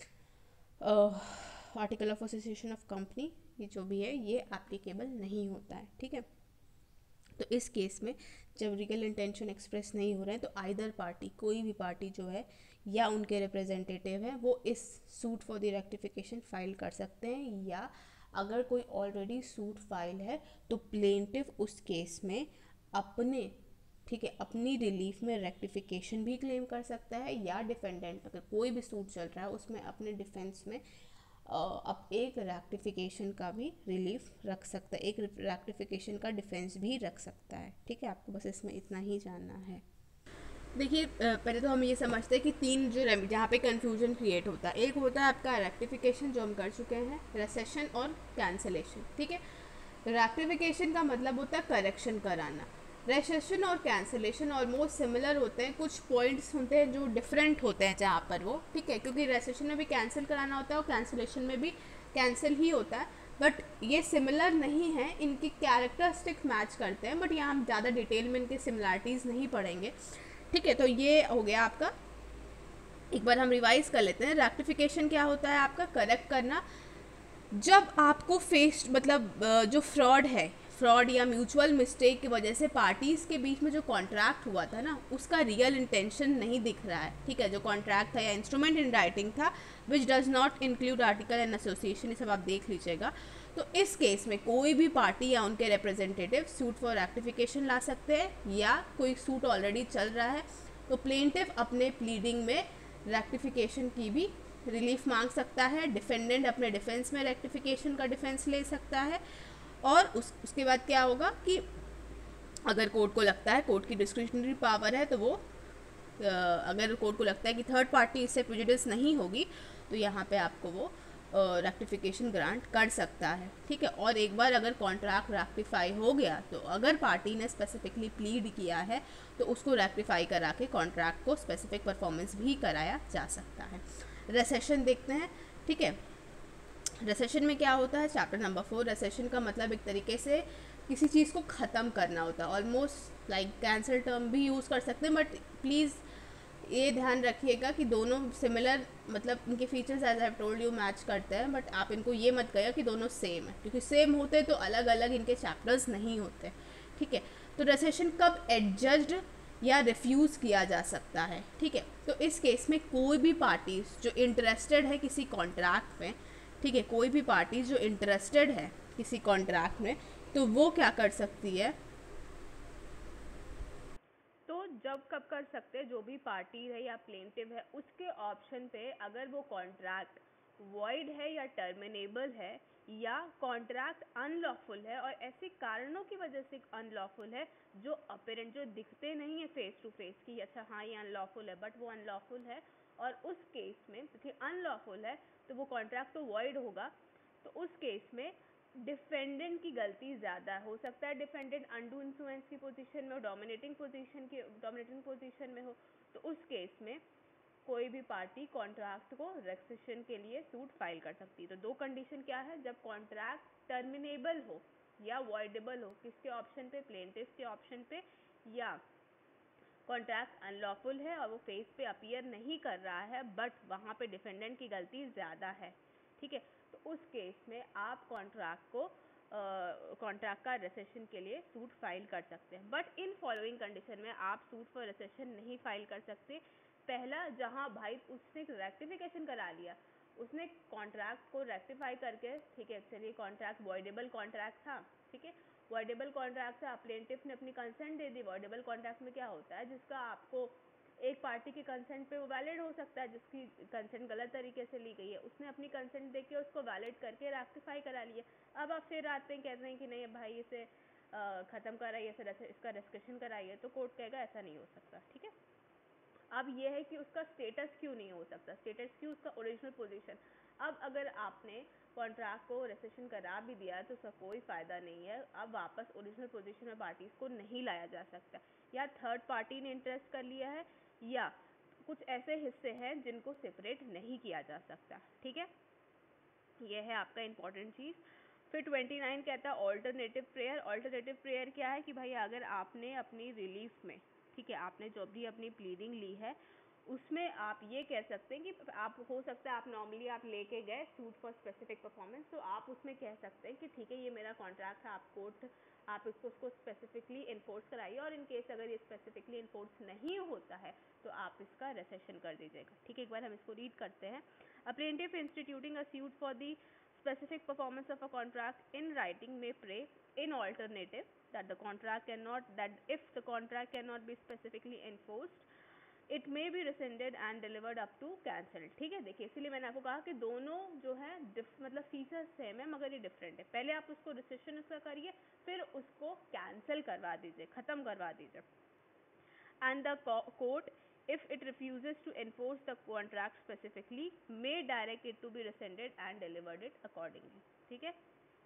article of association of company, ये जो भी है ये एप्लीकेबल नहीं होता है। ठीक है, तो इस केस में जब रियल इंटेंशन एक्सप्रेस नहीं हो रहे हैं तो आइदर पार्टी, कोई भी पार्टी जो है या उनके रिप्रेजेंटेटिव है, वो इस suit for the rectification file कर सकते हैं, या अगर कोई ऑलरेडी सूट फाइल है तो प्लेंटिव उस केस में अपने, ठीक है, अपनी रिलीफ में रेक्टिफिकेशन भी क्लेम कर सकता है, या डिफेंडेंट अगर कोई भी सूट चल रहा है उसमें अपने डिफेंस में अब एक रेक्टिफिकेशन का भी रिलीफ रख सकता है, एक रेक्टिफिकेशन का डिफेंस भी रख सकता है। ठीक है, आपको बस इसमें इतना ही जानना है। देखिए, पहले तो हम ये समझते हैं कि तीन जो जहाँ पे कंफ्यूजन क्रिएट होता है, एक होता है आपका रेक्टिफिकेशन जो हम कर चुके हैं, रेसेशन और कैंसलेशन। ठीक है, रेक्टिफिकेशन का मतलब होता है करेक्शन कराना, रेसेशन और कैंसलेशन ऑलमोस्ट सिमिलर होते हैं, कुछ पॉइंट्स होते हैं जो डिफरेंट होते हैं जहाँ पर वो, ठीक है, क्योंकि रेसेशन में भी कैंसिल कराना होता है और कैंसलेशन में भी कैंसिल ही होता है, बट ये सिमिलर नहीं है, इनकी कैरेक्टरिस्टिक मैच करते हैं, बट यहाँ हम ज़्यादा डिटेल में इनकी सिमिलरिटीज़ नहीं पढ़ेंगे। ठीक है, तो ये हो गया आपका, एक बार हम रिवाइज कर लेते हैं। रेक्टिफिकेशन क्या होता है? आपका करेक्ट करना, जब आपको फेस मतलब जो फ्रॉड है, फ्रॉड या म्यूचुअल मिस्टेक की वजह से पार्टीज़ के बीच में जो कॉन्ट्रैक्ट हुआ था ना, उसका रियल इंटेंशन नहीं दिख रहा है। ठीक है, जो कॉन्ट्रैक्ट था या इंस्ट्रूमेंट इन राइटिंग था which does not include article and association, ये सब आप देख लीजिएगा। तो इस केस में कोई भी पार्टी या उनके रिप्रेजेंटेटिव सूट फॉर रेक्टिफिकेशन ला सकते हैं, या कोई सूट ऑलरेडी चल रहा है तो प्लेंटिव अपने प्लीडिंग में रेक्टिफिकेशन की भी रिलीफ मांग सकता है, डिफेंडेंट अपने डिफेंस में रेक्टिफिकेशन का डिफेंस ले सकता है, और उस उसके बाद क्या होगा कि अगर कोर्ट को लगता है, कोर्ट की डिस्क्रिशनरी पावर है, तो वो अगर कोर्ट को लगता है कि थर्ड पार्टी इससे प्रेजुडिस नहीं होगी तो यहाँ पे आपको वो रेक्टिफिकेशन ग्रांट कर सकता है, ठीक है। और एक बार अगर कॉन्ट्रैक्ट रेक्टिफाई हो गया तो अगर पार्टी ने स्पेसिफिकली प्लीड किया है तो उसको रेक्टिफाई करा के कॉन्ट्रैक्ट को स्पेसिफिक परफॉर्मेंस भी कराया जा सकता है। रेसेशन देखते हैं, ठीक है। रेसेशन में क्या होता है, चैप्टर नंबर फोर। रेसेशन का मतलब एक तरीके से किसी चीज़ को ख़त्म करना होता है, ऑलमोस्ट लाइक कैंसिल टर्म भी यूज़ कर सकते हैं, बट प्लीज़ ये ध्यान रखिएगा कि दोनों सिमिलर, मतलब इनके features as I told you match करते हैं, बट आप इनको ये मत कहिए कि दोनों सेम है, क्योंकि सेम होते तो अलग अलग इनके चैप्टर्स नहीं होते, ठीक है। तो रेसेशन कब एडजस्ड या रिफ्यूज़ किया जा सकता है, ठीक है। तो इस केस में कोई भी पार्टी जो इंटरेस्टेड है किसी कॉन्ट्रैक्ट में, ठीक है, कोई भी पार्टी जो इंटरेस्टेड है किसी कॉन्ट्रैक्ट में, तो वो क्या कर सकती है, तो जब कब कर सकते हैं, जो भी पार्टी है या प्लेंटिव है उसके ऑप्शन पे अगर वो कॉन्ट्रैक्ट वॉइड है या टर्मिनेबल है या कॉन्ट्रैक्ट अनलॉफुल है और ऐसे कारणों की वजह से अनलॉफुल है जो अपेरेंट, जो दिखते नहीं है फेस टू फेस कि अच्छा हाँ ये अनलॉफुल है, बट वो अनलॉफुल है, और उस केस में क्योंकि अनलॉफुल है तो वो कॉन्ट्रैक्ट तो वॉइड होगा। तो उस केस में डिफेंडेंट की गलती ज़्यादा हो सकता है, डिफेंडेंट अनडू इन्फ्लुएंस की पोजीशन में हो, डोमिनेटिंग पोजीशन की डोमिनेटिंग पोजीशन में हो, तो उस केस में कोई भी पार्टी कॉन्ट्रैक्ट को रेक्सेशन के लिए सूट फाइल कर सकती है। तो दो कंडीशन क्या है, जब कॉन्ट्रैक्ट टर्मिनेबल हो या वॉइडेबल हो, किसके ऑप्शन पे, प्लेंटिफ के ऑप्शन पे, या कॉन्ट्रैक्ट अनलॉफुल है और वो फेस पे अपीयर नहीं कर रहा है बट वहाँ पे डिफेंडेंट की गलती ज़्यादा है, ठीक है। तो उस केस में आप कॉन्ट्रैक्ट को कॉन्ट्रैक्ट uh, का रेसेशन के लिए सूट फाइल कर सकते हैं, बट इन फॉलोइंग कंडीशन में आप सूट फॉर रेसेशन नहीं फाइल कर सकते। पहला, जहां भाई उसने रेक्टिफिकेशन करा लिया, उसने कॉन्ट्रैक्ट को रेक्टिफाई करके, ठीक है, चलिए कॉन्ट्रैक्ट वॉइडेबल कॉन्ट्रैक्ट था, ठीक है, वॉइडेबल कॉन्ट्रैक्ट था, प्लेंटिफ ने अपनी कंसेंट दे दी। वॉइडेबल कॉन्ट्रैक्ट में क्या होता है, जिसका आपको एक पार्टी की कंसेंट पे वो वैलिड हो सकता है, जिसकी कंसेंट गलत तरीके से ली गई है, उसने अपनी कंसेंट देके उसको वैलिड करके रेक्टिफाई करा लिया। अब आप फिर आते हैं कहते हैं कि नहीं भाई इसे ख़त्म कराइए, फिर इसका रेस्क्रिप्शन कराइए, तो कोर्ट कहेगा ऐसा नहीं हो सकता, ठीक है। अब ये है कि उसका स्टेटस क्यों नहीं हो सकता, स्टेटस क्यों, उसका ओरिजिनल पोजीशन। अब अगर आपने कॉन्ट्रैक्ट को रेसेशन करा भी दिया तो उसका कोई फ़ायदा नहीं है, अब वापस ओरिजिनल पोजीशन में पार्टीज़ को नहीं लाया जा सकता, या थर्ड पार्टी ने इंटरेस्ट कर लिया है या कुछ ऐसे हिस्से हैं जिनको सेपरेट नहीं किया जा सकता, ठीक है। यह है आपका इंपॉर्टेंट चीज़। फिर ट्वेंटी नाइन कहता है ऑल्टरनेटिव प्रेयर। ऑल्टरनेटिव प्रेयर क्या है कि भाई अगर आपने अपनी रिलीफ में, ठीक है, आपने जो भी अपनी प्लीडिंग ली है उसमें आप ये कह सकते हैं कि आप, हो सकता है आप नॉर्मली आप लेके गए सूट फॉर स्पेसिफिक परफॉर्मेंस, तो आप उसमें कह सकते हैं कि ठीक है ये मेरा कॉन्ट्रैक्ट है, आप कोर्ट आप इसको उसको स्पेसिफिकली इन्फोर्स कराइए, और इन केस अगर ये स्पेसिफिकली इन्फोर्स नहीं होता है तो आप इसका रेसेशन कर दीजिएगा, ठीक है। एक बार हम इसको रीड करते हैं। A plaintiff instituting a suit for the specific performance of a contract in writing may pray in alternative that the contract cannot that if the contract cannot be specifically enforced it may be rescinded and delivered up to cancelled, ठीक है। देखिए इसीलिए मैंने आपको कहा कि दोनों जो है मतलब फीचर्स सेम है मगर ये डिफरेंट है। पहले आप उसको रिसेशन उसका करिए, फिर उसको कैंसिल करवा दीजिए, ख़त्म करवा दीजिए। and the court, if it refuses to enforce the contract specifically, may direct it to be rescinded and delivered it accordingly, ठीक है।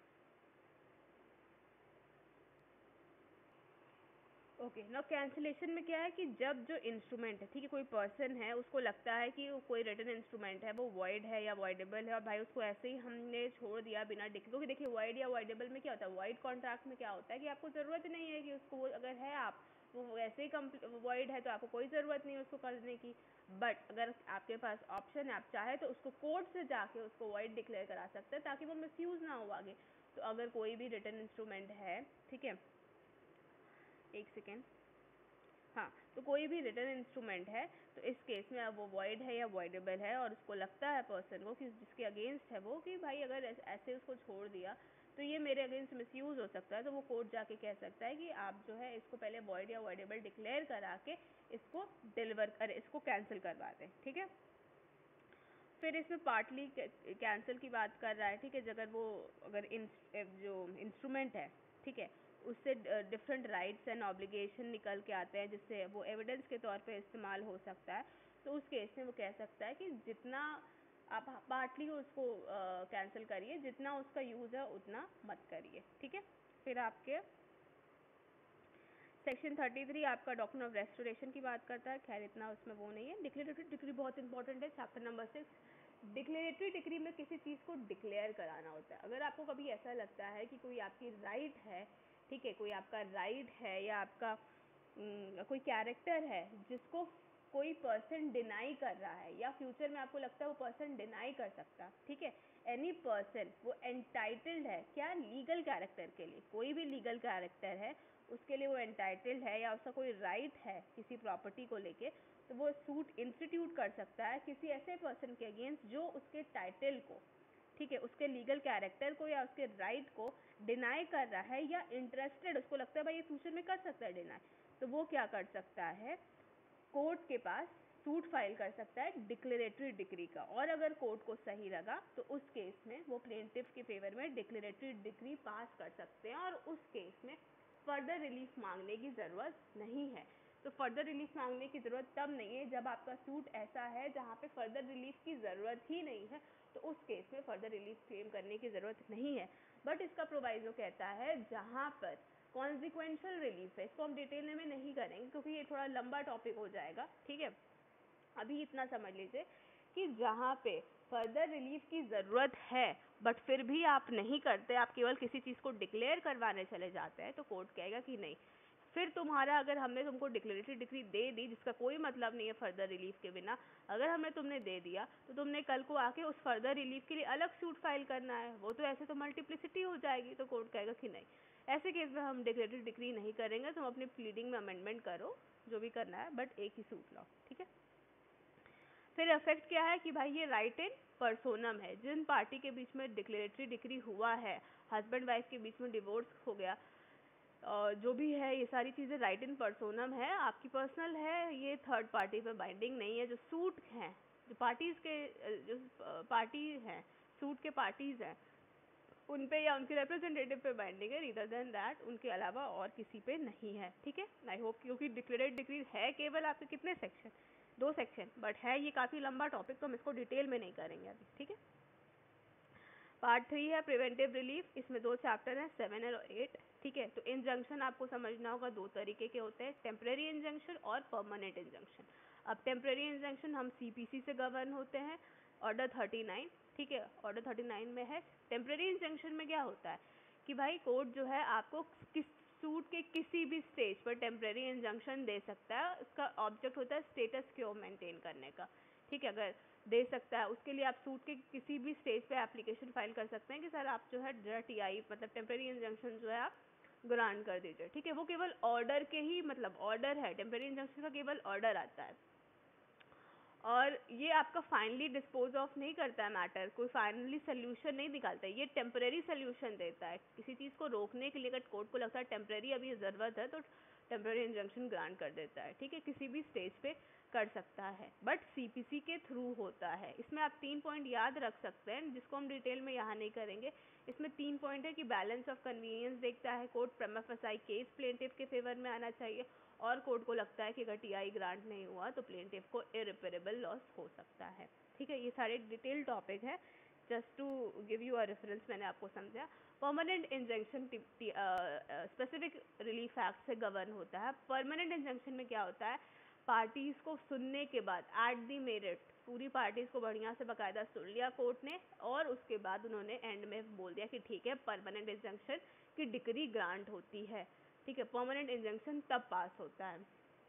ओके, ना कैंसिलेशन में क्या है कि जब जो इंस्ट्रूमेंट है, ठीक है, कोई पर्सन है उसको लगता है कि कोई रिटन इंस्ट्रूमेंट है वो वॉइड है या वॉइडेबल है और भाई उसको ऐसे ही हमने छोड़ दिया बिना डिक्लेयर, क्योंकि देखिए वॉइड या वॉइडेबल में क्या होता है, वॉइड कॉन्ट्रैक्ट में क्या होता है कि आपको ज़रूरत नहीं है कि उसको, अगर है आप वो वैसे ही वॉइड है तो आपको कोई ज़रूरत नहीं है उसको करने की, बट अगर आपके पास ऑप्शन है, आप चाहे तो उसको कोर्ट से जाके उसको वॉइड डिक्लेयर करा सकते हैं ताकि वो मिसयूज़ ना हो आगे। तो अगर कोई भी रिटन इंस्ट्रूमेंट है, ठीक है, एक सेकेंड, हाँ, तो कोई भी रिटन इंस्ट्रूमेंट है तो इस केस में अब वो वॉइड है या वॉइडेबल है और उसको लगता है पर्सन को कि जिसके अगेंस्ट है वो कि भाई अगर ऐसे उसको छोड़ दिया तो ये मेरे अगेंस्ट मिसयूज़ हो सकता है, तो वो कोर्ट जाके कह सकता है कि आप जो है इसको पहले वॉइड या वॉइडेबल डिक्लेयर करा के इसको डिलीवर कर इसको कैंसिल करवा दें, ठीक है। फिर इसमें पार्टली कैंसिल की बात कर रहा है, ठीक है, अगर वो अगर इन जो इंस्ट्रूमेंट है, ठीक है, उससे डिफरेंट राइट्स एंड ऑब्लिगेशन निकल के आते हैं जिससे वो एविडेंस के तौर पे इस्तेमाल हो सकता है, तो उस केस में वो कह सकता है कि जितना आप पार्टली उसको कैंसिल uh, करिए, जितना उसका यूज़ है उतना मत करिए, ठीक है। फिर आपके सेक्शन थर्टी थ्री आपका डॉक्ट्रिन ऑफ रेस्टोरेशन की बात करता है, खैर इतना उसमें वो नहीं है। डिक्लेरेटरी डिक्री बहुत इंपॉर्टेंट है, chapter number six. Declaratory decree में किसी चीज़ को डिक्लेयर कराना होता है। अगर आपको कभी ऐसा लगता है कि कोई आपकी राइट है, ठीक है, कोई आपका राइट है या आपका न, कोई कैरेक्टर है जिसको कोई पर्सन डिनाई कर रहा है या फ्यूचर में आपको लगता है वो पर्सन डिनाई कर सकता, ठीक है, एनी पर्सन वो एंटाइटल्ड है क्या लीगल कैरेक्टर के लिए, कोई भी लीगल कैरेक्टर है उसके लिए वो एंटाइटल्ड है या उसका कोई राइट है किसी प्रॉपर्टी को लेके, तो वो सूट इंस्टीट्यूट कर सकता है किसी ऐसे पर्सन के अगेंस्ट जो उसके टाइटल को, ठीक है, उसके लीगल कैरेक्टर को या उसके राइट को डिनाई कर रहा है या इंटरेस्टेड, उसको लगता है भाई ये फ्यूचर में कर सकता है डिनाई, तो वो क्या कर सकता है, कोर्ट के पास सूट फाइल कर सकता है डिक्लेरेटरी डिक्री का। और अगर कोर्ट को सही लगा तो उस केस में वो प्लेंटिफ के फेवर में डिक्लेरेटरी डिक्री पास कर सकते हैं और उस केस में फर्दर रिलीफ मांगने की ज़रूरत नहीं है। तो फर्दर रिलीफ मांगने की ज़रूरत तब नहीं है जब आपका सूट ऐसा है जहाँ पे फर्दर रिलीफ की ज़रूरत ही नहीं है, तो उस केस में फर्दर रिलीफ क्लेम करने की ज़रूरत नहीं है। बट इसका प्रोवाइजो कहता है जहाँ पर कॉन्सिक्वेंशियल रिलीफ है, इसको हम डिटेल में नहीं करेंगे क्योंकि ये थोड़ा लंबा टॉपिक हो जाएगा, ठीक है। अभी इतना समझ लीजिए कि जहाँ पे फर्दर रिलीफ की ज़रूरत है बट फिर भी आप नहीं करते, आप केवल किसी चीज़ को डिक्लेयर करवाने चले जाते हैं, तो कोर्ट कहेगा कि नहीं, फिर तुम्हारा अगर हमने तुमको डिक्लेरेटरी डिक्री दे दी जिसका कोई मतलब नहीं है फर्दर रिलीफ के बिना, अगर हमने तुमने दे दिया तो तुमने कल को आके उस फर्दर रिलीफ के लिए अलग सूट फाइल करना है, वो तो ऐसे तो मल्टीप्लिसिटी हो जाएगी, तो कोर्ट कहेगा कि नहीं, ऐसे केस में हम डिक्लेरेटरी डिक्री नहीं करेंगे, तुम अपनी प्लीडिंग में अमेंडमेंट करो जो भी करना है, बट एक ही सूट लाओ, ठीक है। फिर इफेक्ट क्या है कि भाई ये राइट इन पर्सोनम है, जिन पार्टी के बीच में डिक्लेरेटरी डिक्री हुआ है, हस्बैंड वाइफ के बीच में डिवोर्स हो गया, और जो भी है ये सारी चीज़ें राइट इन पर्सोनम है, आपकी पर्सनल है, ये थर्ड पार्टी पे बाइंडिंग नहीं है। जो सूट हैं, जो पार्टीज़ के जो पार्टी हैं, सूट के पार्टीज़ हैं, उन पे या उनके रिप्रेजेंटेटिव पे बाइंडिंग है, रीदर देन दैट उनके अलावा और किसी पे नहीं है, ठीक है। आई होप, क्योंकि डिक्लेरेट डिक्री है केवल आपके कितने सेक्शन, दो सेक्शन, बट है ये काफ़ी लंबा टॉपिक तो हम इसको डिटेल में नहीं करेंगे अभी, ठीक है। पार्ट थ्री है प्रिवेंटिव रिलीफ, इसमें दो चैप्टर हैं, सेवन और एट, ठीक है। तो इंजंक्शन आपको समझना होगा, दो तरीके के होते हैं, टेम्परेरी इंजंक्शन और परमानेंट इंजंक्शन। अब टेम्परेरी इंजंक्शन हम सीपीसी से गवर्न होते हैं, ऑर्डर थर्टी नाइन, ठीक है, ऑर्डर थर्टी नाइन में है। टेम्परेरी इंजंक्शन में क्या होता है कि भाई कोर्ट जो है आपको किस सूट के किसी भी स्टेज पर टेम्परेरी इंजंक्शन दे सकता है, उसका ऑब्जेक्ट होता है स्टेटस क्यो मेंटेन करने का, ठीक है। अगर दे सकता है उसके लिए आप सूट के किसी भी स्टेज पे एप्लीकेशन फाइल कर सकते हैं कि सर आप जो है टीआई मतलब टेम्परेरी इंजंक्शन जो है आप ग्रांट कर दीजिए, ठीक है। वो केवल ऑर्डर के ही मतलब ऑर्डर है, टेम्परेरी इंजंक्शन का केवल ऑर्डर आता है और ये आपका फाइनली डिस्पोज ऑफ नहीं करता है मैटर, कोई फाइनली सोल्यूशन नहीं निकालता है, ये टेम्परेरी सोल्यूशन देता है किसी चीज़ को रोकने के लिए। अगर कोर्ट को लगता है टेम्परेरी अभी ज़रूरत है तो टेम्परेरी इंजंक्शन ग्रांट कर देता है, ठीक है, किसी भी स्टेज पे कर सकता है, बट सीपीसी के थ्रू होता है। इसमें आप तीन पॉइंट याद रख सकते हैं जिसको हम डिटेल में यहाँ नहीं करेंगे। इसमें तीन पॉइंट है कि बैलेंस ऑफ कन्वीनियंस देखता है court, prima facie case plaintiff के फेवर में आना चाहिए, और कोर्ट को लगता है कि अगर टीआई ग्रांट नहीं हुआ तो प्लेंटिफ को इरिपेरेबल लॉस हो सकता है, ठीक है। ये सारे डिटेल टॉपिक है, just to give you a reference मैंने आपको समझा। Permanent injunction specific relief act से गवर्न होता है। परमानेंट इंजंक्शन में क्या होता है, पार्टीज़ को सुनने के बाद एट दी मेरिट पूरी पार्टीज़ को बढ़िया से बाकायदा सुन लिया कोर्ट ने, और उसके बाद उन्होंने एंड में बोल दिया कि ठीक है परमानेंट इंजंक्शन की डिक्री ग्रांट होती है, ठीक है। परमानेंट इंजंक्शन तब पास होता है,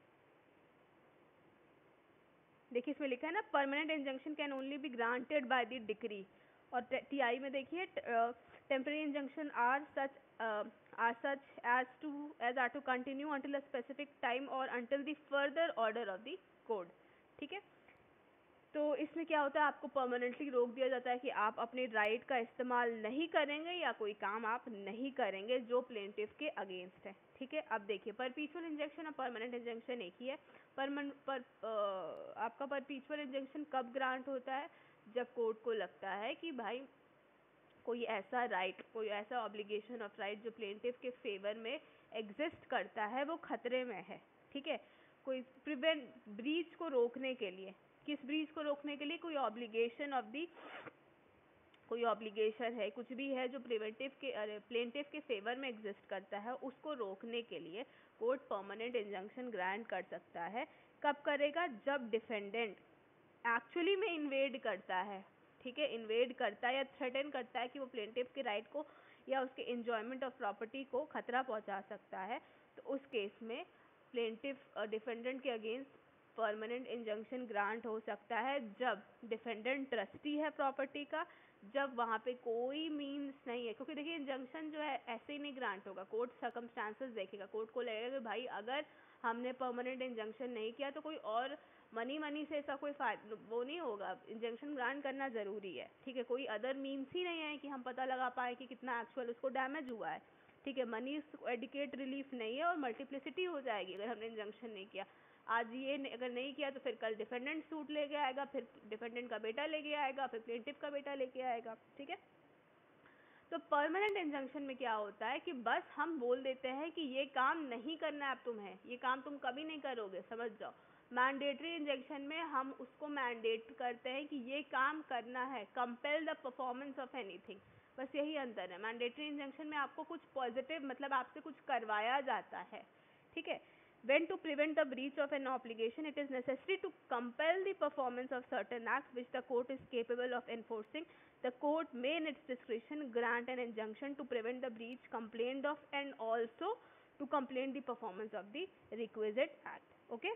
देखिए इसमें लिखा है ना, permanent injunction can only be granted by the decree, और टीआई में देखिए temporary injunction are such are such as to as are to continue until a specific time और until the further order of the court, ठीक है। तो इसमें क्या होता है, आपको परमानेंटली रोक दिया जाता है कि आप अपने राइट का इस्तेमाल नहीं करेंगे या कोई काम आप नहीं करेंगे जो प्लेंटिफ के अगेंस्ट है, ठीक है। अब देखिए परपीचुअल इंजंक्शन और परमानेंट इंजंक्शन एक ही है। परमन पर आ, आपका परपीचुअल इंजंक्शन कब ग्रांट होता है, जब कोर्ट को लगता है कि भाई कोई ऐसा राइट right, कोई ऐसा ऑब्लिगेशन ऑफ राइट जो प्लेंटिफ के फेवर में एग्जिस्ट करता है वो खतरे में है, ठीक है। कोई प्रिवेंट ब्रीच को रोकने के लिए, किस ब्रीच को रोकने के लिए, कोई ऑब्लिगेशन ऑफ दी कोई ऑब्लिगेशन है, कुछ भी है जो प्रिवेंटिव के अरे प्लेंटिफ के फेवर में एग्जिस्ट करता है, उसको रोकने के लिए कोर्ट परमानेंट इंजंक्शन ग्रांट कर सकता है। कब करेगा? जब डिफेंडेंट एक्चुअली में इन्वेड करता है, ठीक है, इन्वेड करता है या थ्रेटन करता है कि वो प्लेंटिफ के राइट को या उसके एंजॉयमेंट ऑफ प्रॉपर्टी को खतरा पहुंचा सकता है, तो उस केस में प्लेंटिफ डिफेंडेंट के अगेंस्ट परमानेंट इंजंक्शन ग्रांट हो सकता है जब डिफेंडेंट ट्रस्टी है प्रॉपर्टी का, जब वहाँ पे कोई मीन्स नहीं है। क्योंकि देखिए इंजंक्शन जो है ऐसे ही नहीं ग्रांट होगा, कोर्ट सर्कमस्टांसेस देखेगा, कोर्ट को लगेगा कि भाई अगर हमने परमानेंट इंजंक्शन नहीं किया तो कोई और मनी मनी से ऐसा कोई फायदा वो नहीं होगा, इंजंक्शन ग्रांट करना ज़रूरी है, ठीक है। कोई अदर मीन्स ही नहीं है कि हम पता लगा पाए कि कितना एक्चुअल उसको डैमेज हुआ है, ठीक है। मनी एडिकेट रिलीफ नहीं है और मल्टीप्लिसिटी हो जाएगी अगर हमने इंजंक्शन नहीं किया। आज ये अगर नहीं किया तो फिर कल डिफेंडेंट सूट लेके आएगा, फिर डिफेंडेंट का बेटा लेके आएगा, फिर प्लेंटिफ का बेटा लेके आएगा, ठीक है। तो परमानेंट इंजंक्शन में क्या होता है कि बस हम बोल देते हैं कि ये काम नहीं करना है अब तुम्हें, ये काम तुम कभी नहीं करोगे, समझ जाओ। मैंडेटरी इंजेक्शन में हम उसको मैंडेट करते हैं कि ये काम करना है, compel the performance of anything, बस यही अंतर है। मैंडेटरी इंजेक्शन में आपको कुछ पॉजिटिव मतलब आपसे कुछ करवाया जाता है, ठीक है। When to prevent the breach of an obligation, it is necessary to compel the performance of certain acts which the court is capable of enforcing. The court may in its discretion grant an injunction to prevent the breach complained of and also to complain the performance of the requisite act. Okay?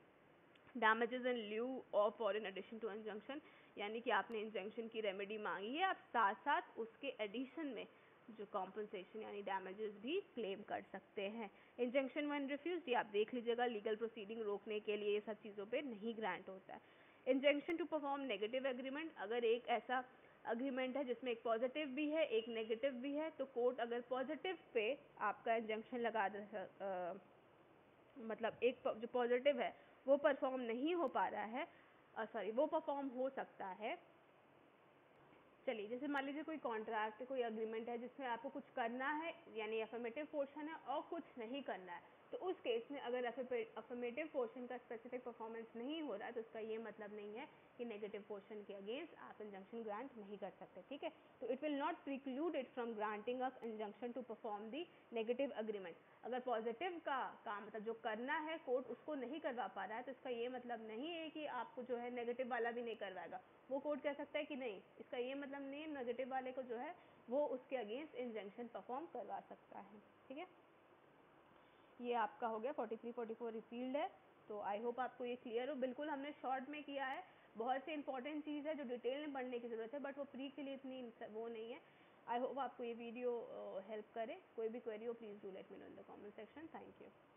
Damages in lieu of or in addition to injunction, यानी कि आपने injunction की remedy मांगी है, आप साथ साथ उसके एडिशन में जो कॉम्पनसेशन यानी डैमेजेस भी क्लेम कर सकते हैं। इंजंक्शन वन रिफ्यूज ये आप देख लीजिएगा, लीगल प्रोसीडिंग रोकने के लिए ये सब चीज़ों पे नहीं ग्रांट होता है। Injunction to perform negative agreement, अगर एक ऐसा अग्रीमेंट है जिसमें एक पॉजिटिव भी है एक नेगेटिव भी है, तो कोर्ट अगर पॉजिटिव पे आपका इंजंक्शन लगा दे, मतलब एक जो पॉजिटिव है वो परफॉर्म नहीं हो पा रहा है, सॉरी वो परफॉर्म हो सकता है। चलिए जैसे मान लीजिए कोई कॉन्ट्रैक्ट कोई अग्रीमेंट है जिसमें आपको कुछ करना है यानी अफर्मेटिव पोर्शन है और कुछ नहीं करना है, तो उस केस में अगर अफर्मेटिव पोर्शन का स्पेसिफिक परफॉर्मेंस नहीं हो रहा है तो उसका ये मतलब नहीं है कि नेगेटिव पोर्शन के अगेंस्ट आप इंजंक्शन ग्रांट नहीं कर सकते, ठीक है। तो it will not preclude it from granting of injunction to perform the negative agreement. अगर पॉजिटिव का काम मतलब जो करना है कोर्ट उसको नहीं करवा पा रहा है तो इसका ये मतलब नहीं है कि आपको जो है नेगेटिव वाला भी नहीं करवाएगा। वो कोर्ट कह सकता है कि नहीं, इसका ये मतलब नहीं है, नेगेटिव वाले को जो है वो उसके अगेंस्ट इंजंक्शन परफॉर्म करवा सकता है, ठीक है। ये आपका हो गया forty three forty four repealed है, तो आई होप आपको ये क्लियर हो। बिल्कुल हमने शॉर्ट में किया है, बहुत से इंपॉर्टेंट चीज़ है जो डिटेल में पढ़ने की ज़रूरत है, बट वो प्री के लिए इतनी वो नहीं है। आई होप आपको ये वीडियो हेल्प करे। कोई भी क्वेरी हो please do let me know in the comment section. Thank you.